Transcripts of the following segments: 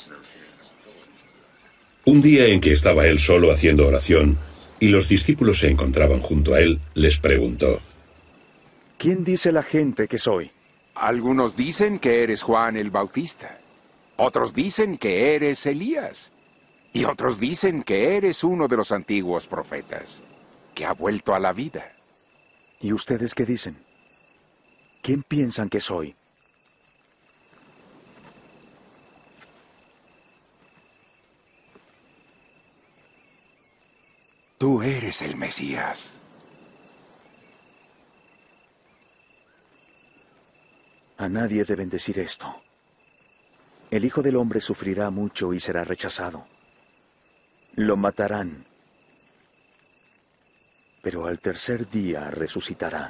Un día en que estaba él solo haciendo oración y los discípulos se encontraban junto a él, les preguntó: ¿Quién dice la gente que soy? Algunos dicen que eres Juan el Bautista. Otros dicen que eres Elías. Y otros dicen que eres uno de los antiguos profetas, que ha vuelto a la vida. ¿Y ustedes qué dicen? ¿Quién piensan que soy? Tú eres el Mesías. A nadie deben decir esto. El Hijo del Hombre sufrirá mucho y será rechazado. Lo matarán, pero al tercer día resucitará.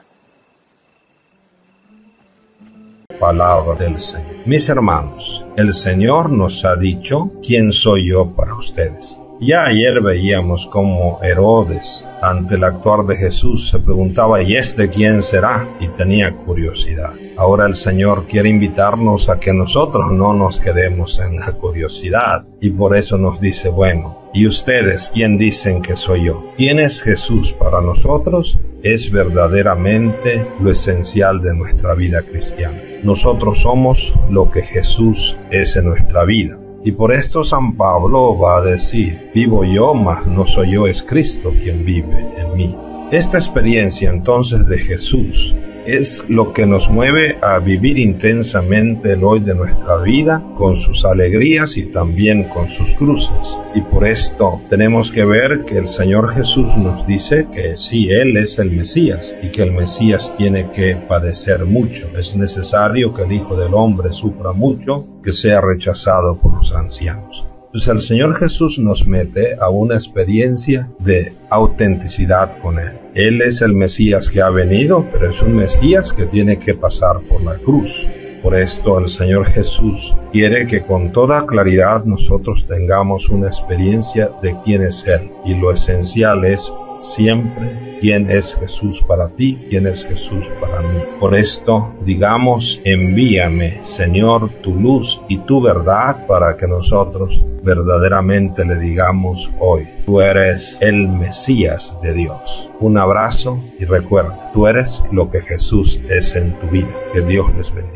Palabra del Señor. Mis hermanos, el Señor nos ha dicho quién soy yo para ustedes. Ya ayer veíamos cómo Herodes, ante el actuar de Jesús, se preguntaba: ¿y este quién será? Y tenía curiosidad. Ahora el Señor quiere invitarnos a que nosotros no nos quedemos en la curiosidad, y por eso nos dice: bueno, ¿y ustedes quién dicen que soy yo? ¿Quién es Jesús para nosotros? Es verdaderamente lo esencial de nuestra vida cristiana. Nosotros somos lo que Jesús es en nuestra vida. Y por esto San Pablo va a decir: vivo yo, mas no soy yo, es Cristo quien vive en mí. Esta experiencia entonces de Jesús es lo que nos mueve a vivir intensamente el hoy de nuestra vida, con sus alegrías y también con sus cruces. Y por esto tenemos que ver que el Señor Jesús nos dice que sí, Él es el Mesías, y que el Mesías tiene que padecer mucho. Es necesario que el Hijo del Hombre sufra mucho, que sea rechazado por los ancianos. Entonces el Señor Jesús nos mete a una experiencia de autenticidad con Él. Él es el Mesías que ha venido, pero es un Mesías que tiene que pasar por la cruz. Por esto el Señor Jesús quiere que con toda claridad nosotros tengamos una experiencia de quién es Él. Y lo esencial es siempre quién es Jesús para ti, quién es Jesús para mí. Por esto, digamos: envíame, Señor, tu luz y tu verdad, para que nosotros verdaderamente le digamos hoy: tú eres el Mesías de Dios. Un abrazo y recuerda, tú eres lo que Jesús es en tu vida. Que Dios les bendiga.